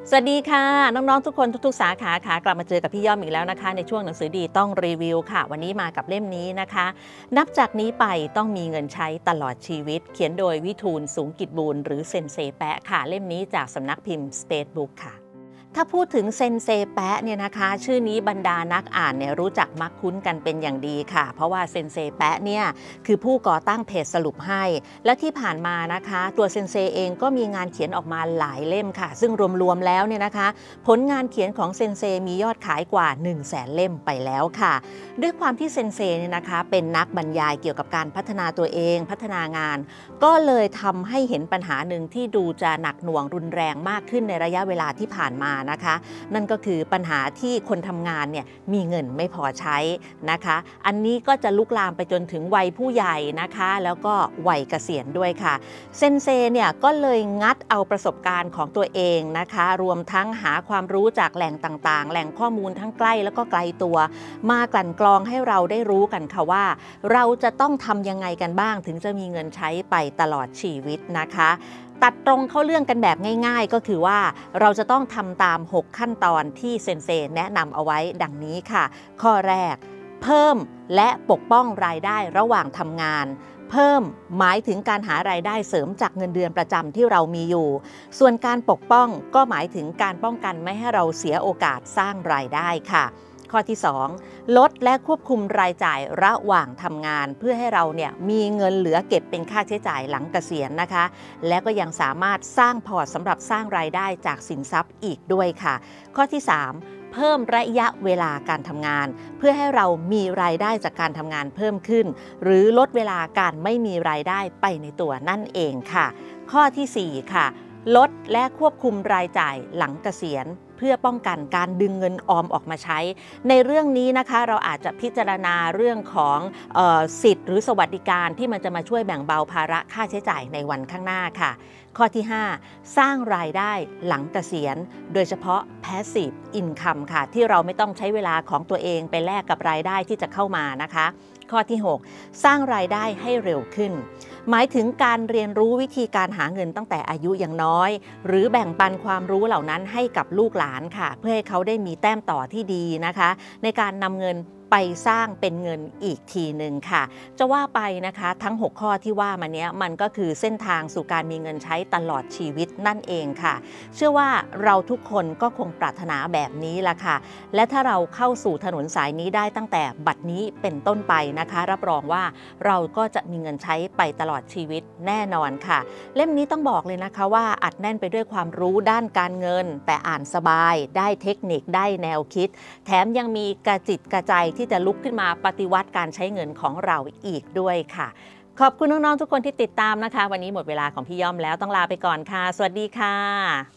สวัสดีค่ะน้องๆทุกคนทุกๆสาขาค่ะกลับมาเจอกับพี่ย่อมอีกแล้วนะคะในช่วงหนังสือดีต้องรีวิวค่ะวันนี้มากับเล่มนี้นะคะนับจากนี้ไปต้องมีเงินใช้ตลอดชีวิตเขียนโดยวิทูลสูงกิจบูรณ์หรือเซนเซแปะค่ะเล่มนี้จากสำนักพิมพ์ State Book ค่ะถ้าพูดถึงเซนเซแปะเนี่ยนะคะชื่อนี้บรรดานักอ่านเนี่ยรู้จักมักคุ้นกันเป็นอย่างดีค่ะเพราะว่าเซนเซแปะเนี่ยคือผู้ก่อตั้งเพจสรุปให้และที่ผ่านมานะคะตัวเซนเซเองก็มีงานเขียนออกมาหลายเล่มค่ะซึ่งรวมๆแล้วเนี่ยนะคะผลงานเขียนของเซนเซมียอดขายกว่า 100,000 เล่มไปแล้วค่ะด้วยความที่เซนเซเนี่ยนะคะเป็นนักบรรยายเกี่ยวกับการพัฒนาตัวเองพัฒนางานก็เลยทำให้เห็นปัญหาหนึ่งที่ดูจะหนักหน่วงรุนแรงมากขึ้นในระยะเวลาที่ผ่านมานะคะนั่นก็คือปัญหาที่คนทำงานเนี่ยมีเงินไม่พอใช้นะคะอันนี้ก็จะลุกลามไปจนถึงวัยผู้ใหญ่นะคะแล้วก็วัยเกษียณด้วยค่ะเซนเซเนี่ยก็เลยงัดเอาประสบการณ์ของตัวเองนะคะรวมทั้งหาความรู้จากแหล่งต่างๆแหล่งข้อมูลทั้งใกล้แล้วก็ไกลตัวมากลั่นกรองให้เราได้รู้กันค่ะว่าเราจะต้องทำยังไงกันบ้างถึงจะมีเงินใช้ไปตลอดชีวิตนะคะตัดตรงเข้าเรื่องกันแบบง่ายๆก็คือว่าเราจะต้องทำตาม6ขั้นตอนที่เซนเซแนะนำเอาไว้ดังนี้ค่ะข้อแรกเพิ่มและปกป้องรายได้ระหว่างทำงานเพิ่มหมายถึงการหารายได้เสริมจากเงินเดือนประจำที่เรามีอยู่ส่วนการปกป้องก็หมายถึงการป้องกันไม่ให้เราเสียโอกาสสร้างรายได้ค่ะข้อที่2ลดและควบคุมรายจ่ายระหว่างทำงานเพื่อให้เราเนี่ยมีเงินเหลือเก็บเป็นค่าใช้จ่ายหลังเกษียณนะคะและก็ยังสามารถสร้างพอร์ตสำหรับสร้างรายได้จากสินทรัพย์อีกด้วยค่ะข้อที่3เพิ่มระยะเวลาการทำงานเพื่อให้เรามีรายได้จากการทำงานเพิ่มขึ้นหรือลดเวลาการไม่มีรายได้ไปในตัวนั่นเองค่ะข้อที่4ค่ะลดและควบคุมรายจ่ายหลังเกษียณเพื่อป้องกันการดึงเงินออมออกมาใช้ในเรื่องนี้นะคะเราอาจจะพิจารณาเรื่องของสิทธิ์หรือสวัสดิการที่มันจะมาช่วยแบ่งเบาภาระค่าใช้จ่ายในวันข้างหน้าค่ะข้อที่5สร้างรายได้หลังเกษียณโดยเฉพาะ passive income ค่ะที่เราไม่ต้องใช้เวลาของตัวเองไปแลกกับรายได้ที่จะเข้ามานะคะข้อที่6สร้างรายได้ให้เร็วขึ้นหมายถึงการเรียนรู้วิธีการหาเงินตั้งแต่อายุยังน้อยหรือแบ่งปันความรู้เหล่านั้นให้กับลูกหลานค่ะเพื่อให้เขาได้มีแต้มต่อที่ดีนะคะในการนำเงินไปสร้างเป็นเงินอีกทีหนึ่งค่ะจะว่าไปนะคะทั้ง6ข้อที่ว่ามาเนี้ยมันก็คือเส้นทางสู่การมีเงินใช้ตลอดชีวิตนั่นเองค่ะเชื่อว่าเราทุกคนก็คงปรารถนาแบบนี้ละค่ะและถ้าเราเข้าสู่ถนนสายนี้ได้ตั้งแต่บัดนี้เป็นต้นไปนะคะรับรองว่าเราก็จะมีเงินใช้ไปตลอดชีวิตแน่นอนค่ะเล่มนี้ต้องบอกเลยนะคะว่าอัดแน่นไปด้วยความรู้ด้านการเงินแต่อ่านสบายได้เทคนิคได้แนวคิดแถมยังมีกระจิตกระใจที่จะลุกขึ้นมาปฏิวัติการใช้เงินของเราอีกด้วยค่ะขอบคุณน้องๆทุกคนที่ติดตามนะคะวันนี้หมดเวลาของพี่ย่อมแล้วต้องลาไปก่อนค่ะสวัสดีค่ะ